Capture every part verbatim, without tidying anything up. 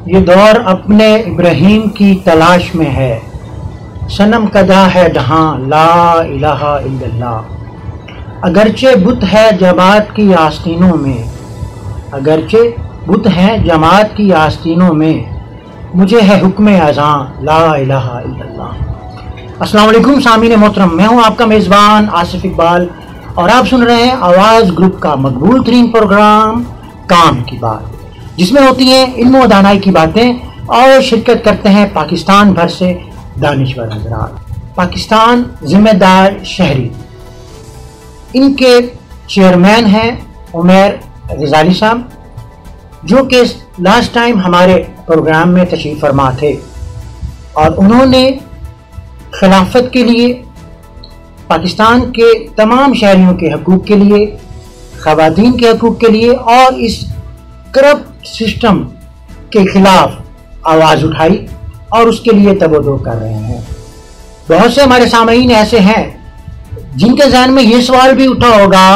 ये दौर अपने इब्राहीम की तलाश में है, सनम कदा है जहाँ ला इलाहा इल्लल्लाह। अगरचे बुत है जमात की आस्तीनों में, अगरचे बुत हैं जमात की आस्तीनों में, मुझे है हुक्म अज़ां ला इलाहा इल्लल्लाह। अस्सलाम वालेकुम सामीन मोहतरम, मैं हूँ आपका मेज़बान आसिफ इकबाल और आप सुन रहे हैं आवाज़ ग्रुप का मकबूल तरीन प्रोग्राम काम की बात, जिसमें होती हैं इल्म व दानाई की बातें और शिरकत करते हैं पाकिस्तान भर से दानिश्वर हज़रात। पाकिस्तान ज़िम्मेदार शहरी, इनके चेयरमैन हैं उमैर गजाली साहब, जो कि लास्ट टाइम हमारे प्रोग्राम में तशरीफ़ फरमा थे और उन्होंने खिलाफत के लिए, पाकिस्तान के तमाम शहरियों के हकूक़ के लिए, ख़वातीन के हकूक़ के लिए और इस करप्ट सिस्टम के ख़िलाफ़ आवाज़ उठाई और उसके लिए तवज्जो कर रहे हैं। बहुत से हमारे सामईन ऐसे हैं जिनके ज़हन में ये सवाल भी उठा होगा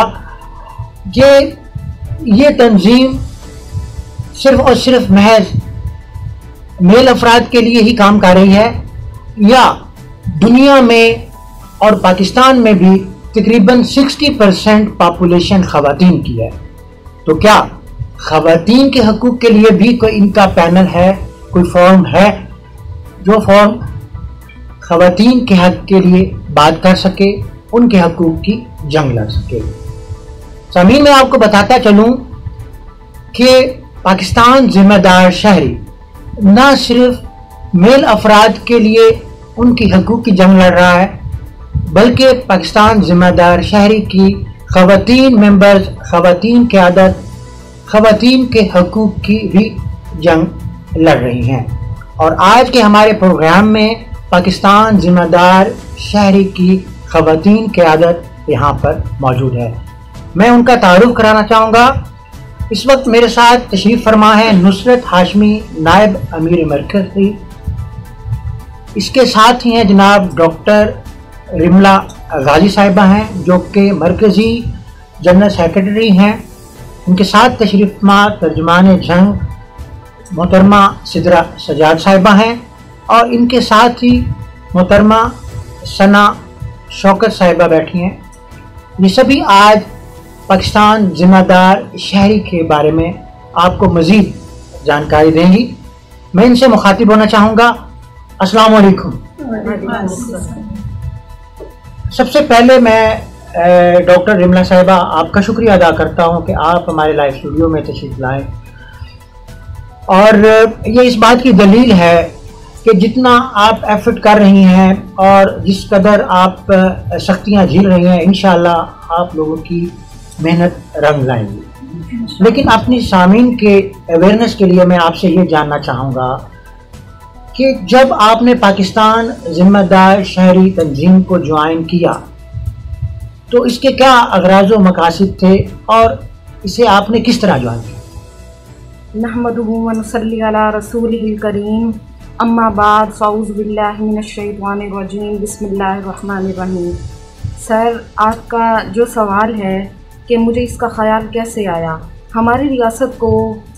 कि ये तंजीम सिर्फ और सिर्फ महज मेल अफराद के लिए ही काम कर रही है या दुनिया में और पाकिस्तान में भी तकरीबन साठ परसेंट पॉपुलेशन ख़वातीन की है। तो क्या ख़वातीन के हकूक़ के लिए भी कोई इनका पैनल है, कोई फॉर्म है जो फॉर्म ख़वातीन के हक़ के लिए बात कर सके, उनके हकूक़ की जंग लड़ सके। सामीन मैं आपको बताता चलूँ कि पाकिस्तान ज़िम्मेदार शहरी न सिर्फ मेल अफराद के लिए उनकी हकूक़ की जंग लड़ रहा है, बल्कि पाकिस्तान ज़िम्मेदार शहरी की ख़वातीन मेंबर्स, ख़वातीन क़यादत, ख़वातीन के हकूक़ की भी जंग लड़ रही हैं। और आज के हमारे प्रोग्राम में पाकिस्तान ज़िम्मेदार शहरी की ख़वातीन क़यादत यहाँ पर मौजूद है। मैं उनका तारुफ कराना चाहूँगा। इस वक्त मेरे साथ तशरीफ़ फरमा है नुसरत हाशमी, नायब अमीर मरकज़ी। इसके साथ ही हैं जनाब डॉक्टर रिमला गाजी साहिबा हैं, जो कि मरकज़ी जनरल सेक्रेटरी हैं। उनके साथ तशरीफ़ फरमा तर्जुमान जंग मोहतरमा सिदरा सजाद साहिबा हैं और इनके साथ ही मोहतरमा सना शौकत साहिबा बैठी हैं। ये सभी आज पाकिस्तान ज़िम्मेदार शहरी के बारे में आपको मज़ीद जानकारी देंगी। मैं इनसे मुखातिब होना चाहूँगा। अस्सलाम वालेकुम। सबसे पहले मैं डॉक्टर रिमला साहिबा आपका शुक्रिया अदा करता हूँ कि आप हमारे लाइव स्टूडियो में तशरीफ़ लाएँ और ये इस बात की दलील है कि जितना आप एफर्ट कर रही हैं और जिस कदर आप सख्तियाँ झेल रही हैं, इंशाअल्लाह आप लोगों की मेहनत रंग लाएंगी। लेकिन अपनी सामीन के अवेयरनेस के लिए मैं आपसे ये जानना चाहूँगा कि जब आपने पाकिस्तान ज़िम्मेदार शहरी तंजीम को ज्वाइन किया तो इसके क्या अगराज़ व मकासिद थे और इसे आपने किस तरह ज्वाइन किया? नहमदुहु व नसल्ली अला रसूलिहिल करीम, अम्मा बाद, फ़ऊज़ु बिल्लाहि मिनश शैतानिर रजीम, बिस्मिल्लाहिर रहमानिर रहीम। सर, आपका जो सवाल है कि मुझे इसका ख़याल कैसे आया, हमारी रियासत को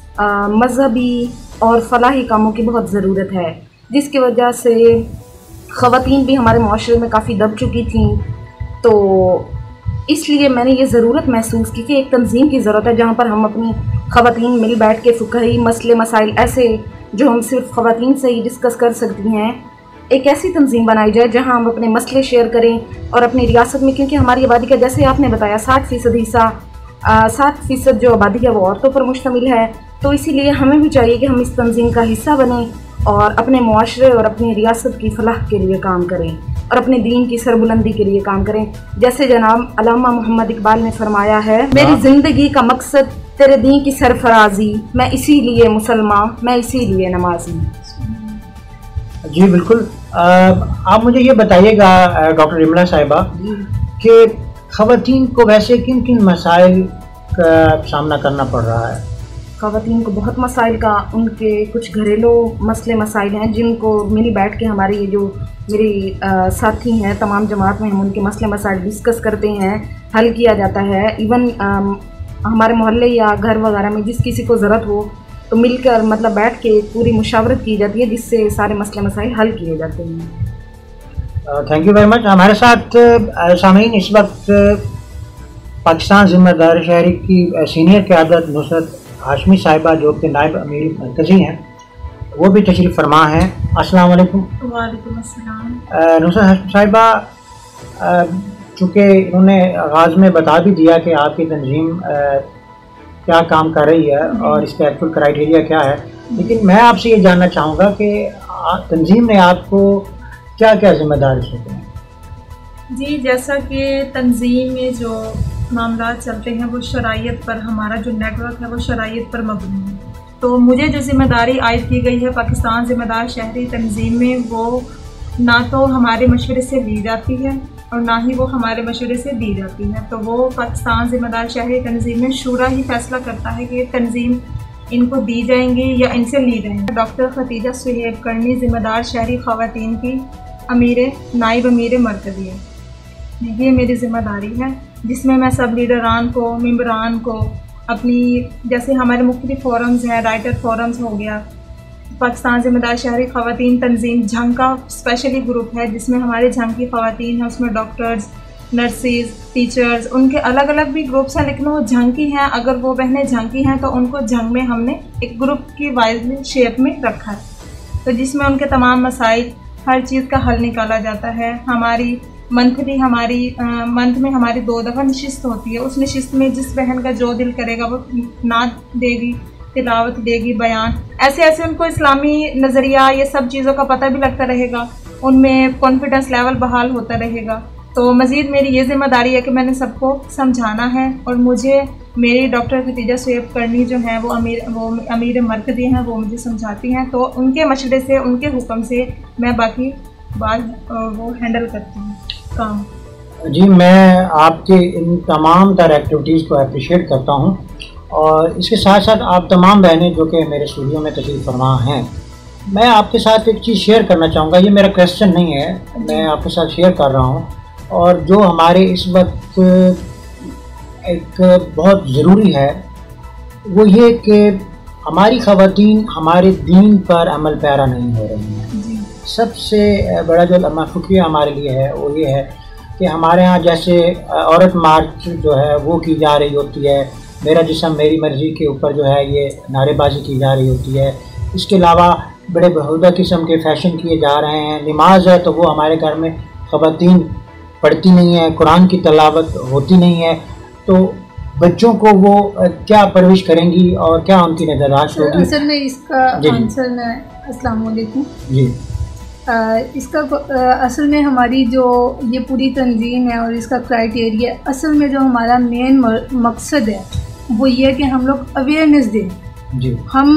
मज़हबी और फ़लाही कामों की बहुत ज़रूरत है, जिसकी वजह से ख़वातीन भी हमारे माशरे में काफ़ी दब चुकी थीं। तो इसलिए मैंने ये ज़रूरत महसूस की कि एक तंजीम की ज़रूरत है जहाँ पर हम अपनी ख़वातीन मिल बैठ के फ़िक़ही मसले मसाइल ऐसे जो हम सिर्फ ख़वातीन से ही डिस्कस कर सकती हैं, एक ऐसी तंजीम बनाई जाए जहाँ हम अपने मसले शेयर करें और अपनी रियासत में, क्योंकि हमारी आबादी का जैसे आपने बताया साठ फ़ीसद हिस्सा, साठ फ़ीसद जो आबादी है वो औरतों पर मुश्तमिल है। तो इसीलिए हमें भी चाहिए कि हम इस तंजीम का हिस्सा बनें और अपने मुआशरे और अपनी रियासत की फलाह के लिए काम करें और अपने दीन की सरबुलंदी के लिए काम करें। जैसे जनाब अल्लामा मोहम्मद इकबाल ने फरमाया है, मेरी ज़िंदगी का मकसद तेरे दीन की सरफराजी, मैं इसीलिए मुसलमान, मैं इसीलिए नमाजी। जी बिल्कुल। आप मुझे ये बताइएगा डॉक्टर रिमला साहिबा कि ख़वातीन को वैसे किन किन मसाइल का सामना करना पड़ रहा है? ख़वातीन को बहुत मसाइल का, उनके कुछ घरेलू मसले मसाइल हैं जिनको मिल बैठ के हमारी ये जो मेरी आ, साथी हैं तमाम जमात में हम उनके मसले मसाइल डिस्कस करते हैं, हल किया जाता है। इवन आ, हमारे मोहल्ले या घर वगैरह में जिस किसी को ज़रूरत हो तो मिलकर मतलब बैठ के पूरी मुशावरत की जाती है, जिससे सारे मसले मसाइल हल किए जाते हैं। Thank you very much. हमारे साथ सामीन इस वक्त पाकिस्तान ज़िम्मेदार शहरी की सीनियर क़यादत नुसरत हाशमी साहिबा, जो कि नायब अमीर मरकज़ी हैं, वो भी तशरीफ़ फरमा हैं। अस्सलाम वालेकुम। वालेकुम अस्सलाम। नुसरत हाशमी साहिबा, चूँकि इन्होंने आगाज़ में बता भी दिया कि आपकी तंजीम क्या काम कर रही है और इसका एक्चुअल क्राइटेरिया क्या है, लेकिन मैं आपसे ये जानना चाहूँगा कि तंजीम ने आपको क्या क्या जिम्मेदारी सौंपी है? जी, जैसा कि तंजीम में जो मामला चलते हैं वो शरायत पर, हमारा जो नेटवर्क है वो शरायत पर मबनी है। तो मुझे जो जिम्मेदारी आयद की गई है पाकिस्तान ज़िम्मेदार शहरी तंजीम में, वो ना तो हमारे मशवरे से ली जाती है और ना ही वो हमारे मशवरे से दी जाती है। तो वो पाकिस्तान ज़िम्मेदार शहरी तंजीम में शूरा ही फैसला करता है कि ये तंजीम इनको दी जाएंगी या इनसे ली जाएंगी। डॉक्टर खतीजा सुहेब करनी ज़िम्मेदार शहरी ख़वातीन की अमीर नाइब अमीर मरकज़ी है, ये मेरी ज़िम्मेदारी है, जिसमें मैं सब लीडरान को, मेंबरान को अपनी, जैसे हमारे मुख्तलिफ फोरम्स हैं, राइटर फोरम्स हो गया, पाकिस्तान ज़िम्मेदार शहरी ख़वातीन तंजीम झंग का स्पेशली ग्रुप है जिसमें हमारे झंग की ख़वातीन हैं, उसमें डॉक्टर्स, नर्सेज, टीचर्स, उनके अलग अलग भी ग्रुप्स हैं, लेकिन वो झंग की हैं। अगर वो बहनें झंग की हैं तो उनको झंग में हमने एक ग्रुप की वाइज शेप में रखा है, तो जिसमें उनके तमाम मसाइल, हर चीज़ का हल निकाला जाता है। हमारी मंथली हमारी मंथ में हमारी दो दफ़ा नशिस्त होती है। उस नशिस्त में जिस बहन का जो दिल करेगा वो नात देगी, तिलावत देगी, बयान, ऐसे ऐसे उनको इस्लामी नज़रिया, ये सब चीज़ों का पता भी लगता रहेगा, उनमें कॉन्फिडेंस लेवल बहाल होता रहेगा। तो मज़ीद मेरी ये ज़िम्मेदारी है कि मैंने सबको समझाना है, और मुझे मेरी डॉक्टर खतीजा सुहेब करनी जो हैं वो अमीर वो अमीर मरकज़ी हैं, वो मुझे समझाती हैं, तो उनके मशवरे से, उनके हुक्म से मैं बाकी बात वो हैंडल करती हूँ काम। जी, मैं आपके इन तमाम तर एक्टिविटीज़ को अप्रिशिएट करता हूँ, और इसके साथ साथ आप तमाम बहनें जो कि मेरे स्टूडियो में तशरीफ़ फरमा हैं, मैं आपके साथ एक चीज़ शेयर करना चाहूँगा। ये मेरा क्वेश्चन नहीं है, मैं आपके साथ शेयर कर रहा हूँ, और जो हमारे इस वक्त एक बहुत ज़रूरी है वो ये कि हमारी ख़वातीन हमारे दीन पर अमल पैरा नहीं हो रही हैं। सबसे बड़ा जो लम्हा फ़ुक्रिया हमारे लिए है वो ये है कि हमारे यहाँ जैसे औरत मार्च जो है वो की जा रही होती है, मेरा जिस्म मेरी मर्ज़ी के ऊपर जो है ये नारेबाजी की जा रही होती है, इसके अलावा बड़े बेहुदा किस्म के फ़ैशन किए जा रहे हैं। नमाज है तो वो हमारे घर में ख़वातीन पढ़ती नहीं है, कुरान की तलावत होती नहीं है, तो बच्चों को वो क्या परवरिश करेंगी और क्या उनकी नज़रदाश्त होगी? असल में इसका आंसर मैं, अस्सलाम वालेकुम जी, आ, इसका आ, असल में हमारी जो ये पूरी तंजीम है और इसका क्राइटेरिया, असल में जो हमारा मेन मकसद है वो ये है कि हम लोग अवेयरनेस दें जी। हम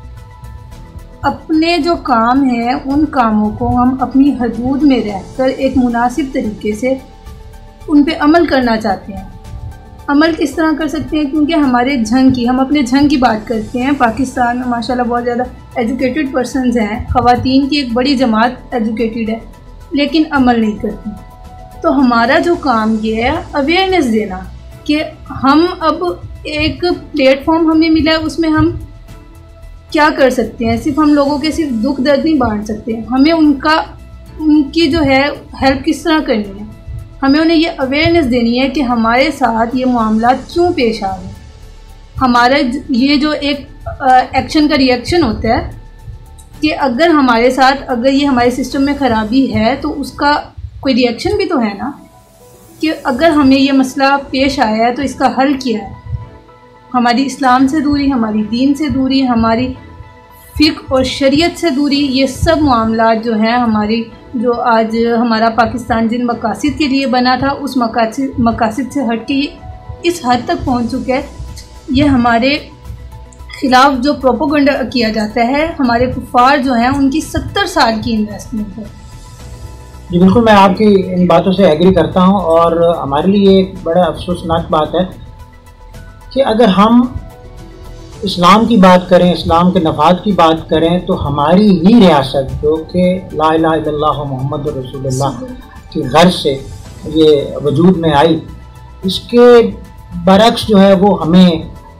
अपने जो काम हैं उन कामों को हम अपनी हदूद में रहकर एक मुनासिब तरीके से उन पे अमल करना चाहते हैं। अमल किस तरह कर सकते हैं, क्योंकि हमारे झंग की, हम अपने झंग की बात करते हैं, पाकिस्तान में माशाल्लाह बहुत ज़्यादा एजुकेटेड पर्सनस हैं, ख़वातीन की एक बड़ी जमात एजुकेटेड है, लेकिन अमल नहीं करती। तो हमारा जो काम ये है अवेयरनेस देना कि हम अब एक प्लेटफॉर्म हमें मिला है, उसमें हम क्या कर सकते हैं। सिर्फ हम लोगों के सिर्फ दुख दर्द नहीं बांट सकते, हमें उनका उनकी जो है हेल्प किस तरह करनी है, हमें उन्हें ये अवेयरनेस देनी है कि हमारे साथ ये मामला क्यों पेश आ रहे हैं। हमारा ये जो एक एक्शन का रिएक्शन होता है कि अगर हमारे साथ, अगर ये हमारे सिस्टम में ख़राबी है तो उसका कोई रिएक्शन भी तो है ना, कि अगर हमें ये मसला पेश आया है तो इसका हल क्या है। हमारी इस्लाम से दूरी, हमारी दीन से दूरी, हमारी फ़िक़्ह और शरीयत से दूरी, ये सब मामला जो हैं हमारी, जो आज हमारा पाकिस्तान जिन मकासद के लिए बना था उस मकासद मकासद से हट के ये इस हद तक पहुंच चुका है। ये हमारे ख़िलाफ़ जो प्रोपोगंडा किया जाता है, हमारे कुफ़ार जो हैं उनकी सत्तर साल की इन्वेस्टमेंट है। जी बिल्कुल, मैं आपकी इन बातों से एग्री करता हूं, और हमारे लिए एक बड़ा अफसोसनाक बात है कि अगर हम इस्लाम की बात करें, इस्लाम के नफ़ात की बात करें, तो हमारी ही रियासत जो कि ला इलाहा इल्लल्लाह मुहम्मद रसूलुल्लाह की गर्ज से ये वजूद में आई, इसके बरक्स जो है वो हमें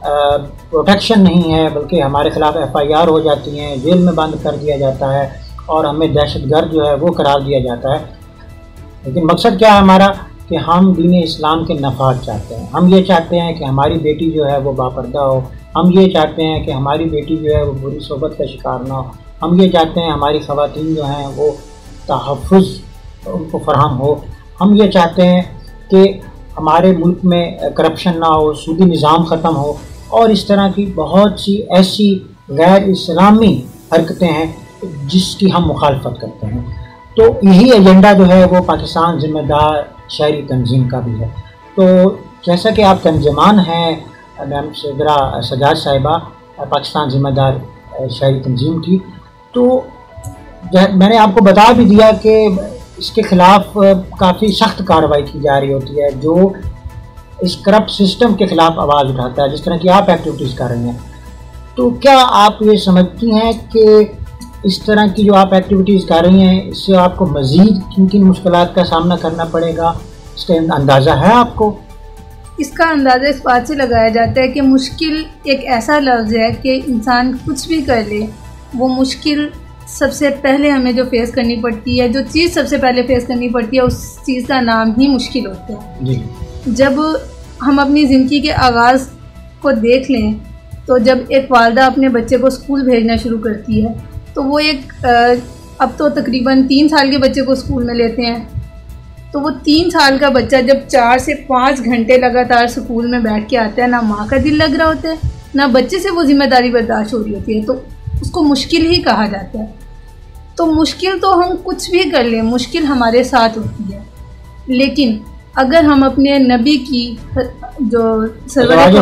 प्रोटेक्शन नहीं है, बल्कि हमारे ख़िलाफ़ एफ़ आई आर हो जाती हैं, जेल में बंद कर दिया जाता है और हमें दहशतगर्द जो है वो करार दिया जाता है। लेकिन मकसद क्या है हमारा कि हम दीन इस्लाम के नफ़ात चाहते हैं। हम ये चाहते हैं कि हमारी बेटी जो है वो बापर्दा हो, हम ये चाहते हैं कि हमारी बेटी जो है वो बुरी सोबत का शिकार ना हो, हम ये चाहते हैं हमारी ख़वातीन जो हैं वो तहफ़्फ़ुज़ उनको फ़राहम हो, हम ये चाहते हैं कि हमारे मुल्क में करप्शन ना हो, सूदी निज़ाम ख़त्म हो और इस तरह की बहुत सी ऐसी गैर इस्लामी हरकतें हैं जिसकी हम मुखालफत करते हैं। तो यही एजेंडा जो है वो पाकिस्तान ज़िम्मेदार शहरी तंजीम का भी है। तो जैसा कि आप तंजमान हैं मैम सदरा सजाद साहिबा पाकिस्तान ज़िम्मेदार शहरी तंजीम की, तो मैंने आपको बता भी दिया कि इसके ख़िलाफ़ काफ़ी सख्त कार्रवाई की जा रही होती है जो इस करप्ट सिस्टम के ख़िलाफ़ आवाज़ उठाता है, जिस तरह की आप एक्टिविटीज़ कर रही हैं। तो क्या आप ये समझती हैं कि इस तरह की जो आप एक्टिविटीज़ कर रही हैं इससे आपको मज़ीद किन किन मुश्किलात का सामना करना पड़ेगा, इसका अंदाज़ा है आपको? इसका अंदाज़ा इस बात से लगाया जाता है कि मुश्किल एक ऐसा लफ्ज़ है कि इंसान कुछ भी कर ले, वो मुश्किल सबसे पहले हमें जो फेस करनी पड़ती है, जो चीज़ सबसे पहले फेस करनी पड़ती है, उस चीज़ का नाम ही मुश्किल होता है जी। जब हम अपनी ज़िंदगी के आगाज़ को देख लें तो जब एक वालदा अपने बच्चे को स्कूल भेजना शुरू करती है तो वो एक अब तो तकरीबन तीन साल के बच्चे को स्कूल में लेते हैं, तो वो तीन साल का बच्चा जब चार से पाँच घंटे लगातार स्कूल में बैठ के आता है, ना माँ का दिल लग रहा होता है ना बच्चे से वो ज़िम्मेदारी बर्दाश्त हो रही होती है, तो उसको मुश्किल ही कहा जाता है। तो मुश्किल तो हम कुछ भी कर लें, मुश्किल हमारे साथ होती है, लेकिन अगर हम अपने नबी की जो सल्लल्लाहु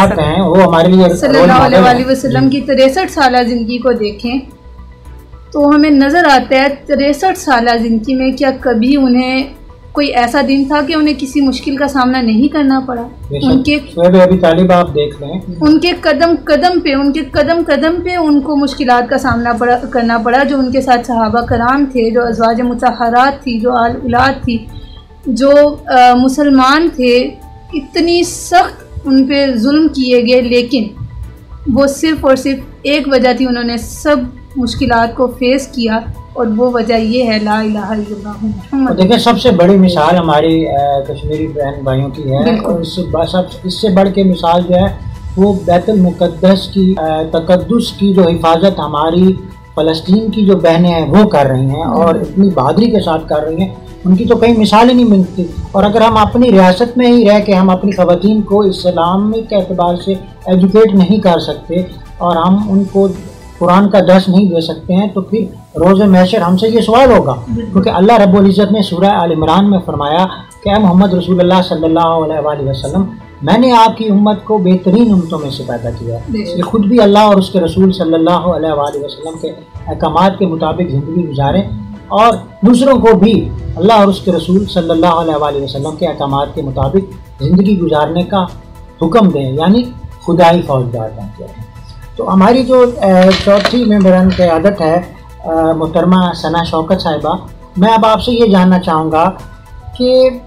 अलैहि वसल्लम की तिरसठ साल ज़िंदगी को देखें तो हमें नज़र आता है तिरसठ साल ज़िंदगी में क्या कभी उन्हें कोई ऐसा दिन था कि उन्हें किसी मुश्किल का सामना नहीं करना पड़ा। उनके अभी तालिब आप देख लें, औ कदम कदम पे उनके कदम कदम पे उनको मुश्किलात का सामना पड़ा करना पड़ा। जो उनके साथ सहाबा कराम थे, जो अज़वाज मुतहरात थी, जो आल औलाद थी, जो आ, मुसलमान थे, इतनी सख्त उन पे जुल्म किए गए, लेकिन वो सिर्फ़ और सिर्फ एक वजह थी, उन्होंने सब मुश्किलात को फेस किया और वो वजह ये है ला इलाहा इल्लल्लाह मुहम्मद। देखिए सबसे बड़ी मिसाल हमारी कश्मीरी बहन भाइयों की है और इससे इससे बढ़ के मिसाल जो है वो बैतुल मुक़द्दस की तक़द्दुस की जो हिफाजत हमारी फ़लस्तीन की जो बहनें हैं वो कर रही हैं और इतनी बहादुरी के साथ कर रही हैं, उनकी तो कहीं मिसाल ही नहीं मिलती। और अगर हम अपनी रियासत में ही रह के हम अपनी ख़वातीन को इस्लामिक एतबार से एजुकेट नहीं कर सकते और हम उनको कुरान का दर्स नहीं दे सकते हैं तो फिर रोज़े महशर हमसे ये सवाल होगा, क्योंकि अल्लाह रब्बुल इज़्ज़त ने सूरह आल इमरान में फरमाया कि ए मोहम्मद रसूलुल्लाह सल्लल्लाहु अलैहि वसल्लम, मैंने आपकी उम्मत को बेहतरीन उम्मतों में से पैदा किया। ये खुद भी अल्लाह और उसके रसूल सल्लल्लाहु अलैहि वसल्लम के अहकामात के मुताबिक ज़िंदगी गुजारें और दूसरों को भी अल्लाह और उसके रसूल सल्लल्लाहु अलैहि वसल्लम के अहकामात के मुताबिक ज़िंदगी गुजारने का हुक्म दें, यानी खुदाई फौजदार बनते। तो हमारी जो चौथी मेंबरान क़यादत है मोहतरमा सना शौकत साहिबा, मैं अब आपसे ये जानना चाहूँगा कि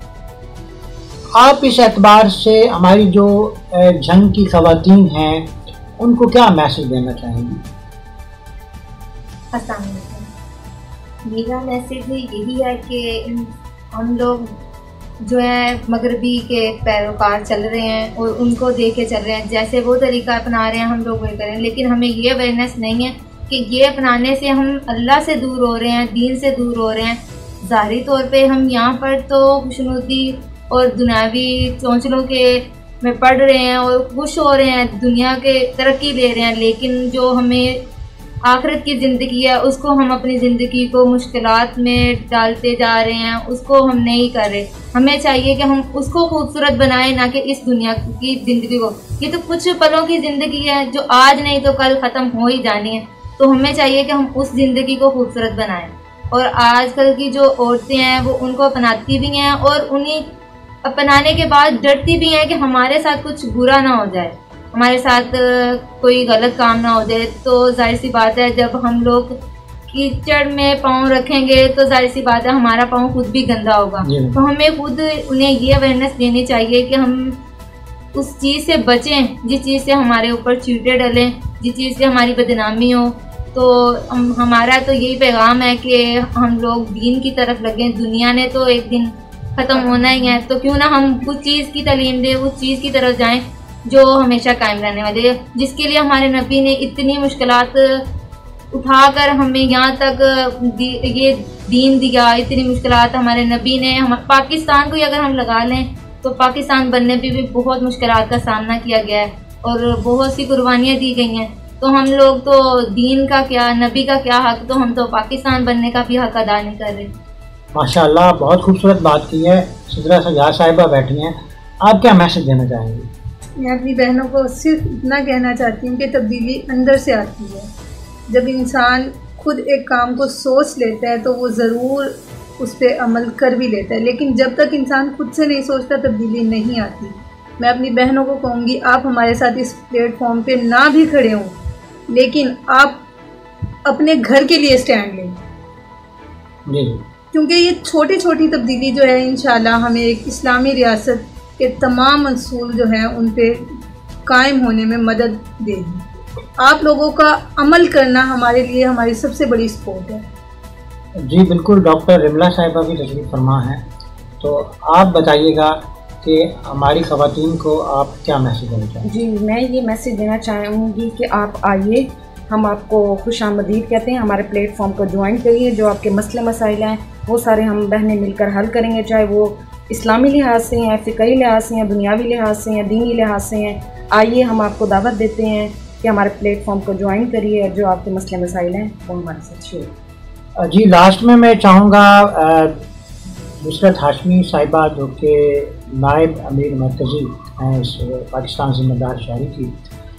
आप इस एतबार से हमारी जो जंग की ख़वातीन हैं उनको क्या मैसेज देना चाहेंगी? अस्सलाम वालेकुम। मेरा मैसेज यही है कि हम लोग जो है मगरबी के पैरोकार चल रहे हैं और उनको देख के चल रहे हैं, जैसे वो तरीका अपना रहे हैं हम लोग वही करें, लेकिन हमें ये अवेयरनेस नहीं है कि ये अपनाने से हम अल्लाह से दूर हो रहे हैं, दीन से दूर हो रहे हैं। ज़ाहिरी तौर पे हम यहाँ पर तो खुशनुदी और दुनियावी चौंचलों के में पढ़ रहे हैं और खुश हो रहे हैं, दुनिया के तरक्की ले रहे हैं, लेकिन जो हमें आखिरत की ज़िंदगी है उसको हम अपनी ज़िंदगी को मुश्किलात में डालते जा रहे हैं, उसको हम नहीं कर रहे। हमें चाहिए कि हम उसको खूबसूरत बनाएं, ना कि इस दुनिया की ज़िंदगी को। ये तो कुछ पलों की ज़िंदगी है जो आज नहीं तो कल ख़त्म हो ही जानी है, तो हमें चाहिए कि हम उस ज़िंदगी को खूबसूरत बनाएं। और आजकल की जो औरतें हैं वो उनको अपनाती भी हैं और उन्हीं अपनाने के बाद डरती भी हैं कि हमारे साथ कुछ बुरा ना हो जाए, हमारे साथ कोई गलत काम ना हो जाए। तो जाहिर सी बात है जब हम लोग कीचड़ में पाँव रखेंगे तो जाहिर सी बात है हमारा पाँव खुद भी गंदा होगा। तो हमें खुद उन्हें ये अवेयरनेस देनी चाहिए कि हम उस चीज़ से बचें जिस चीज़ से हमारे ऊपर चीटे डलें, जिस चीज़ से हमारी बदनामी हो। तो हम हमारा तो यही पैगाम है कि हम लोग दीन की तरफ लगें। दुनिया ने तो एक दिन ख़त्म होना ही है, तो क्यों ना हम उस चीज़ की तालीम दें, उस चीज़ की तरफ जाएं जो हमेशा कायम रहने वाली है, जिसके लिए हमारे नबी ने इतनी मुश्किलात उठाकर हमें यहाँ तक ये दीन दिया। इतनी मुश्किलात हमारे नबी ने, हम पाकिस्तान को ही अगर हम लगा लें तो पाकिस्तान बनने पे भी बहुत मुश्किलात का सामना किया गया है और बहुत सी कुर्बानियाँ दी गई हैं। तो हम लोग तो दीन का क्या, नबी का क्या हक, तो हम तो पाकिस्तान बनने का भी हक अदा नहीं कर रहे। माशाल्लाह, बहुत खूबसूरत बात की है। सिदरा सजाद साहिबा बैठी हैं, आप क्या मैसेज देना चाहेंगी? मैं अपनी बहनों को सिर्फ इतना कहना चाहती हूँ कि तब्दीली अंदर से आती है। जब इंसान खुद एक काम को सोच लेता है तो वो ज़रूर उस पर अमल कर भी लेता है, लेकिन जब तक इंसान खुद से नहीं सोचता तब्दीली नहीं आती। मैं अपनी बहनों को कहूँगी, आप हमारे साथ इस प्लेटफॉर्म पे ना भी खड़े हों, लेकिन आप अपने घर के लिए स्टैंड लें, क्योंकि ये छोटी छोटी तब्दीली जो है इंशाल्लाह हमें एक इस्लामी रियासत के तमाम असूल जो हैं उन पे कायम होने में मदद देगी। आप लोगों का अमल करना हमारे लिए हमारी सबसे बड़ी सपोर्ट है। जी बिल्कुल, डॉक्टर रिमला साहिबा भी तशरीफ़ फरमा हैं, तो आप बताइएगा कि हमारी ख़वातीन को आप क्या मैसेज देना चाहेंगे? जी, मैं ये मैसेज देना चाहूँगी कि आप आइए, हम आपको खुशामदीद कहते हैं, हमारे प्लेटफॉर्म को ज्वाइन करिए। जो आपके मसले मसाइल हैं वो सारे हम बहनें मिलकर हल करेंगे, चाहे वो इस्लामी लिहाज से हैं, फ़िक़ही लिहाज से हैं, दुनियावी लिहाज से हैं, दीनी लिहाज से हैं। आइए, हम आपको दावत देते हैं कि हमारे प्लेटफॉर्म को ज्वाइन करिए और जो आपके मसले मसाइल हैं वो हमारे साथ शेयर। जी, लास्ट में मैं चाहूँगा नुसरत हाशमी साहिबा जो कि नायब अमीर मरकज़ी हैं इस पाकिस्तान ज़िम्मेदार शहरी की,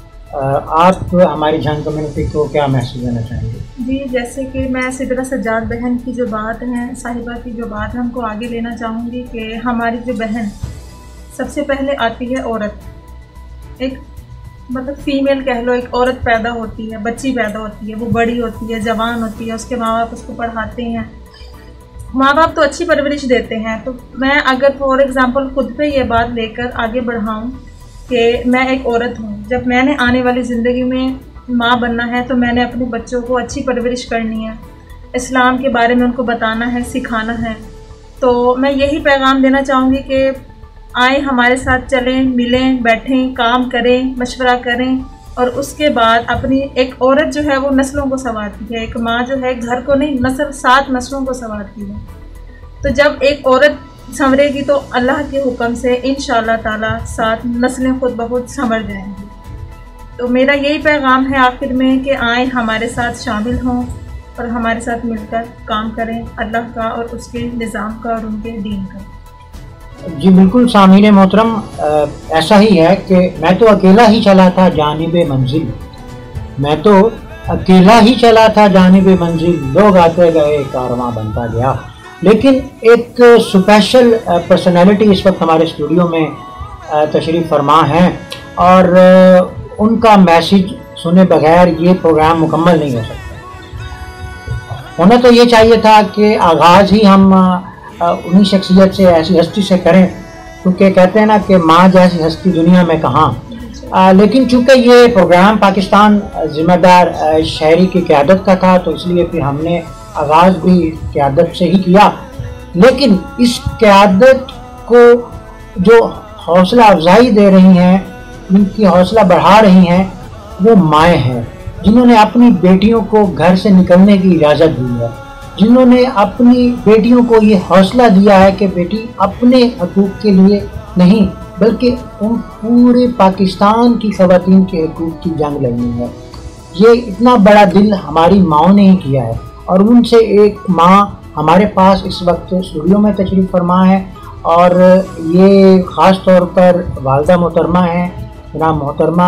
आप हमारी जंग कम्युनिटी को क्या मैसेज देना चाहेंगे? जी, जैसे कि मैं सिदरा सज्जाद बहन की जो बात है, साहिबा की जो बात है, हमको आगे लेना चाहूँगी कि हमारी जो बहन सबसे पहले आती है औरत, एक मतलब फ़ीमेल कह लो, एक औरत पैदा होती है, बच्ची पैदा होती है, वो बड़ी होती है, जवान होती है, उसके माँ बाप उसको पढ़ाते हैं, माँ बाप तो अच्छी परवरिश देते हैं। तो मैं अगर फॉर एग्ज़ाम्पल खुद पे ये बात लेकर आगे बढ़ाऊँ कि मैं एक औरत हूँ, जब मैंने आने वाली ज़िंदगी में माँ बनना है तो मैंने अपने बच्चों को अच्छी परवरिश करनी है, इस्लाम के बारे में उनको बताना है, सिखाना है। तो मैं यही पैगाम देना चाहूँगी कि आए, हमारे साथ चलें, मिलें, बैठें, काम करें, मशवरा करें और उसके बाद अपनी एक औरत जो है वो नस्लों को संवारती है, एक माँ जो है घर को नहीं, नस्ल सात नस्लों को संवारती है। तो जब एक औरत संवरेगी तो अल्लाह के हुक्म से इंशाअल्लाह ताला सात नस्लें खुद बहुत संवर जाएंगी। तो मेरा यही पैगाम है आखिर में कि आए, हमारे साथ शामिल हों और हमारे साथ मिलकर काम करें अल्लाह का और उसके निज़ाम का और उनके दीन का। जी बिल्कुल, सामीन मोहतरम, ऐसा ही है कि मैं तो अकेला ही चला था जानिबे मंजिल, मैं तो अकेला ही चला था जानिबे मंजिल, लोग आते गए कारवां बनता गया। लेकिन एक स्पेशल पर्सनालिटी इस वक्त हमारे स्टूडियो में तशरीफ़ फरमा हैं और उनका मैसेज सुने बगैर ये प्रोग्राम मुकम्मल नहीं हो सकता। होना तो ये चाहिए था कि आगाज़ ही हम उन्हीं शख्सियत से, ऐसी हस्ती से करें, क्योंकि कहते हैं ना कि माँ जैसी हस्ती दुनिया में कहाँ। लेकिन चूँकि ये प्रोग्राम पाकिस्तान ज़िम्मेदार शहरी की क़यादत का था तो इसलिए फिर हमने आगाज़ भी क़यादत से ही किया। लेकिन इस क़यादत को जो हौसला अफजाई दे रही हैं, उनकी हौसला बढ़ा रही हैं, वो माएँ हैं जिन्होंने अपनी बेटियों को घर से निकलने की इजाज़त दी है, जिन्होंने अपनी बेटियों को ये हौसला दिया है कि बेटी अपने हकूक़ के लिए नहीं बल्कि उन पूरे पाकिस्तान की ख़वातीन के हकूक़ की जंग लड़नी है। ये इतना बड़ा दिल हमारी माँओं ने ही किया है और उनसे एक माँ हमारे पास इस वक्त स्टूडियो में तशरीफ़ फरमा है और ये ख़ास तौर पर वालदा मोहतरमा हैं, जनाब मोहतरमा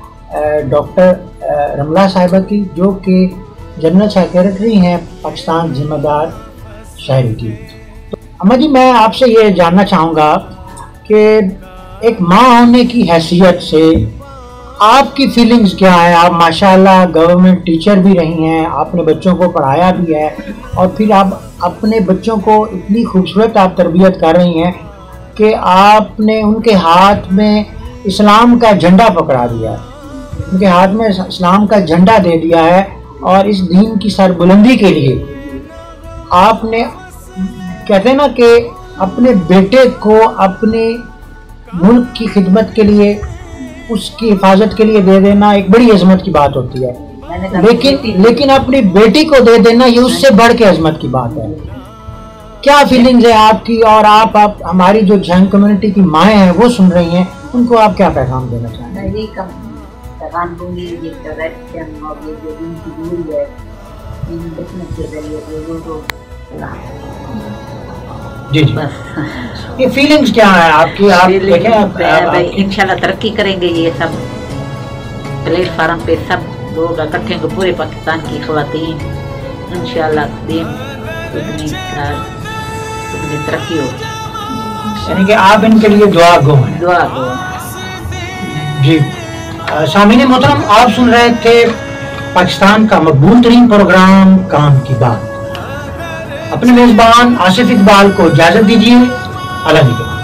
डॉक्टर रमला साहिबा की, जो कि जनरल सेक्रेटरी हैं पाकिस्तान ज़िम्मेदार शहरी की। तो अम्मा जी, मैं आपसे ये जानना चाहूँगा कि एक माँ होने की हैसियत से आपकी फीलिंग्स क्या है? आप माशाल्लाह गवर्नमेंट टीचर भी रही हैं, आपने बच्चों को पढ़ाया भी है और फिर आप अपने बच्चों को इतनी खूबसूरत आप तरबियत कर रही हैं कि आपने उनके हाथ में इस्लाम का झंडा पकड़ा दिया है, उनके हाथ में इस्लाम का झंडा दे दिया है, और इस दीन की सरबुलंदी के लिए आपने, कहते हैं ना कि अपने बेटे को अपने मुल्क की खिदमत के लिए, उसकी हिफाजत के लिए दे देना एक बड़ी अजमत की बात होती है, लेकिन लेकिन अपनी बेटी को दे देना ये उससे बढ़ के अजमत की बात है। क्या फीलिंग्स है आपकी, और आप, आप हमारी जो झंग कम्युनिटी की माएँ हैं वो सुन रही हैं, उनको आप क्या पैगाम देना चाहेंगे? यही कम पैगाम दूंगी, ये करप्शन और ये जो इनकी दूरी है, इन बचने के जरिए लोगों को जी जी बस। ये फीलिंग्स क्या है आपकी? आप देखें, आप, आप, आप इंशाल्लाह तरक्की करेंगे। ये सब प्लेटफार्म पे सब लोग इकट्ठे होंगे, पूरे पाकिस्तान की ख़वातीन, इंशाल्लाह दिन उतनी उतनी तरक्की हो। यानी कि आप इनके लिए दुआ गो हैं। दुआ गो जी। सामीन मोहतरम, आप सुन रहे थे पाकिस्तान का मकबूल तरीन प्रोग्राम काम की बात। अपने मेजबान आसिफ इकबाल को इजाजत दीजिए। अल्लाह